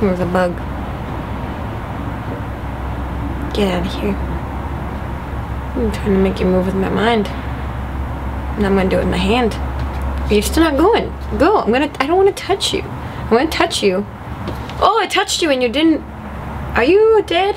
Where's the bug? Get out of here. I'm trying to make you move with my mind. And I'm gonna do it with my hand. But you're still not going. Go. I don't want to touch you. I'm gonna touch you. Oh, I touched you and you didn't. Are you dead?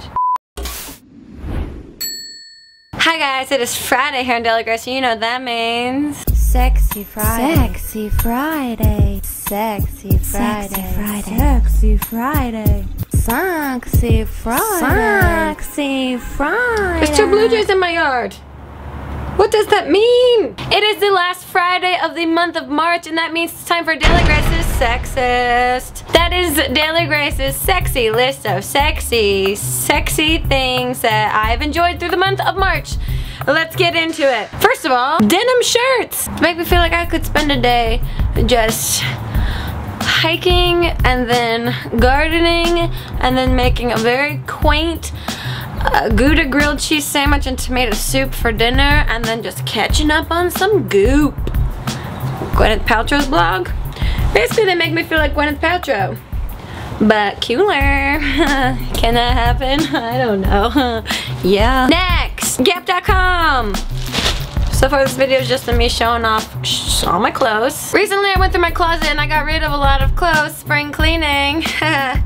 Hi guys, it is Friday here in Delagrace. You know what that means. Sexy Friday. Sexy Friday. Sexy Friday. Sexy Friday. Sexy Friday. Sexy Friday. Sexy Friday. There's 2 blue jays in my yard. What does that mean? It is the last Friday of the month of March, and that means it's time for Daily Grace's Sexist. That is Daily Grace's sexy list of sexy things that I've enjoyed through the month of March. Let's get into it. First of all, denim shirts. Make me feel like I could spend a day just hiking and then gardening and then making a very quaint Gouda grilled cheese sandwich and tomato soup for dinner, and then just catching up on some goop. Gwyneth Paltrow's blog. Basically, they make me feel like Gwyneth Paltrow, but cooler. Can that happen? I don't know. Yeah. Next, Gap.com. So far, this video is just of me showing off all my clothes. Recently, I went through my closet and I got rid of a lot of clothes. Spring cleaning. Oh,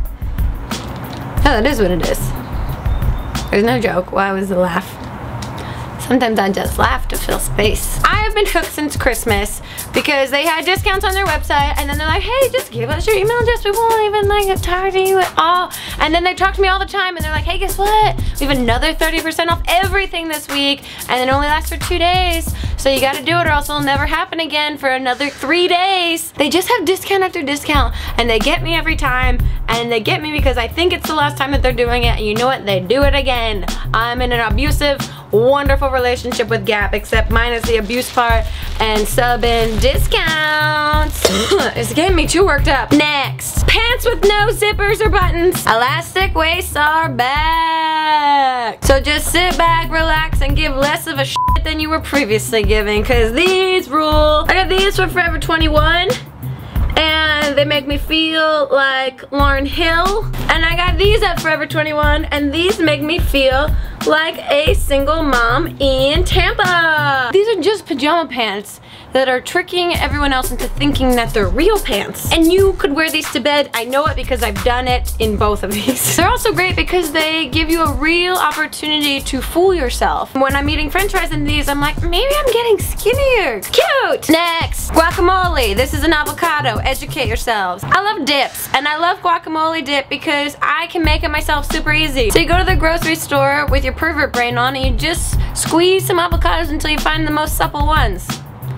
that is what it is. There's no joke. Why was the laugh? Sometimes I just laugh to fill space. I have been hooked since Christmas because they had discounts on their website, and then they're like, hey, just give us your email address. We won't even like target you at all. And then they talk to me all the time and they're like, hey, guess what? We have another 30% off everything this week, and it only lasts for 2 days. So you gotta do it or else it'll never happen again for another 3 days. They just have discount after discount, and they get me every time, and they get me because I think it's the last time that they're doing it, and you know what? They do it again. I'm in an abusive, wonderful relationship with Gap, except minus the abuse part and sub-in discounts. It's getting me too worked up. Next, pants with no zippers or buttons. Elastic waists are back. So just sit back, relax, and give less of a shit than you were previously giving, because these rule. I got these from Forever 21. And they make me feel like Lauryn Hill. And I got these at Forever 21, and these make me feel like a single mom in Tampa. These are just pajama pants that are tricking everyone else into thinking that they're real pants. And you could wear these to bed. I know it because I've done it in both of these. They're also great because they give you a real opportunity to fool yourself. When I'm eating french fries in these, I'm like, maybe I'm getting skinnier. Cute! Next, guacamole. This is an avocado. Educate yourselves. I love dips, and I love guacamole dip because I can make it myself super easy. So you go to the grocery store with your pervert brain on, and you just squeeze some avocados until you find the most supple ones.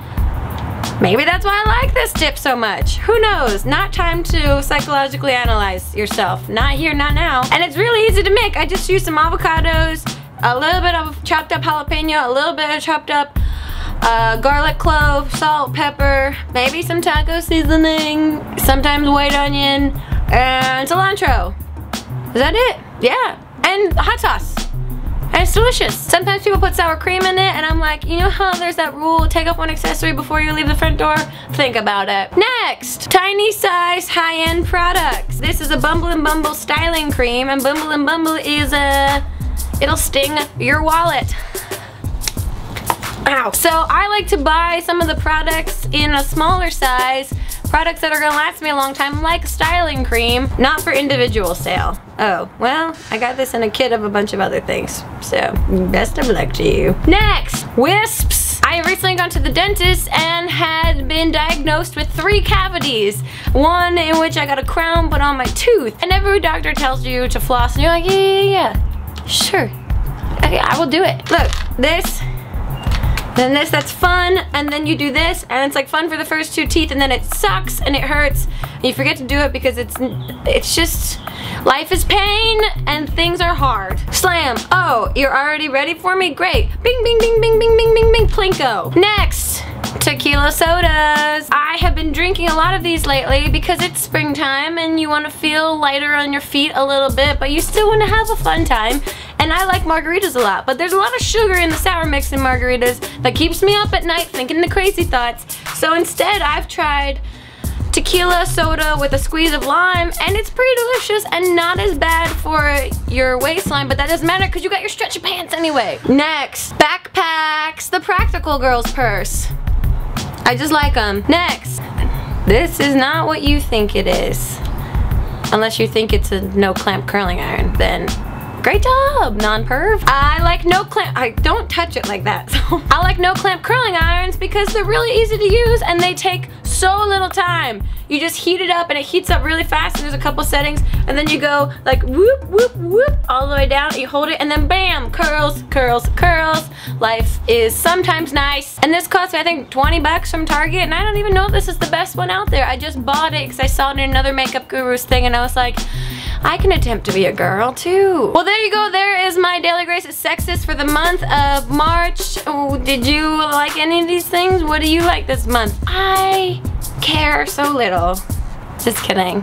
Maybe that's why I like this dip so much. Who knows? Not time to psychologically analyze yourself. Not here, not now. And it's really easy to make. I just use some avocados, a little bit of chopped up jalapeno, a little bit of chopped up garlic clove, salt, pepper, maybe some taco seasoning, sometimes white onion, and cilantro. Is that it? Yeah. And hot sauce. And it's delicious. Sometimes people put sour cream in it, and I'm like, you know how there's that rule, take up one accessory before you leave the front door? Think about it. Next, tiny size high-end products. This is a Bumble and Bumble styling cream, and Bumble and Bumble is it'll sting your wallet. Ow. So I like to buy some of the products in a smaller size, products that are gonna last me a long time, like styling cream, not for individual sale. Oh, well, I got this in a kit of a bunch of other things, so best of luck to you. Next, wisps. I recently gone to the dentist and had been diagnosed with 3 cavities. One in which I got a crown put on my tooth. And every doctor tells you to floss, and you're like, yeah, sure. Okay, I will do it. Look, this, then this, that's fun, and then you do this, and it's like fun for the first 2 teeth, and then it sucks and it hurts, and you forget to do it because it's just, life is pain and things are hard. Slam. Oh, you're already ready for me? Great. Bing, bing, bing, bing, bing, bing, bing, bing, plinko. Next, tequila sodas. I have been drinking a lot of these lately because it's springtime and you want to feel lighter on your feet a little bit, but you still want to have a fun time. And I like margaritas a lot, but there's a lot of sugar in the sour mix in margaritas that keeps me up at night thinking the crazy thoughts. So instead, I've tried tequila soda with a squeeze of lime, and it's pretty delicious and not as bad for your waistline, but that doesn't matter because you got your stretchy pants anyway. Next, backpacks, the Practical Girls purse. I just like them. Next, this is not what you think it is. Unless you think it's a no clamp curling iron, then great job, non-perv. I like no clamp, don't touch it like that. So I like no clamp curling irons because they're really easy to use and they take so little time. You just heat it up and it heats up really fast, and there's a couple settings, and then you go like whoop, whoop, whoop, all the way down, you hold it, and then bam, curls, curls, curls. Life is sometimes nice. And this cost me, I think, 20 bucks from Target, and I don't even know if this is the best one out there. I just bought it because I saw it in another Makeup Guru's thing, and I was like, I can attempt to be a girl too. Well, there you go. There is my Daily Grace's Sexist for the month of March. Oh, did you like any of these things? What do you like this month? I care so little. Just kidding.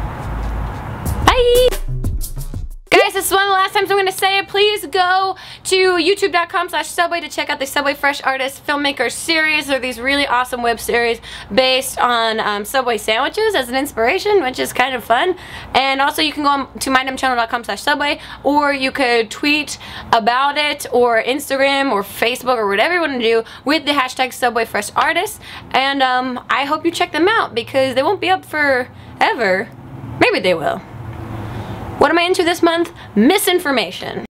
Bye! Guys, this is one of the last times I'm going to say it. Please go to youtube.com/Subway to check out the Subway Fresh Artist Filmmaker series. They're these really awesome web series based on Subway sandwiches as an inspiration, which is kind of fun. And also you can go to mydumchannel.com/Subway, or you could tweet about it, or Instagram, or Facebook, or whatever you want to do with the hashtag Subway Fresh Artist. And I hope you check them out because they won't be up forever. Maybe they will. What am I into this month? Misinformation.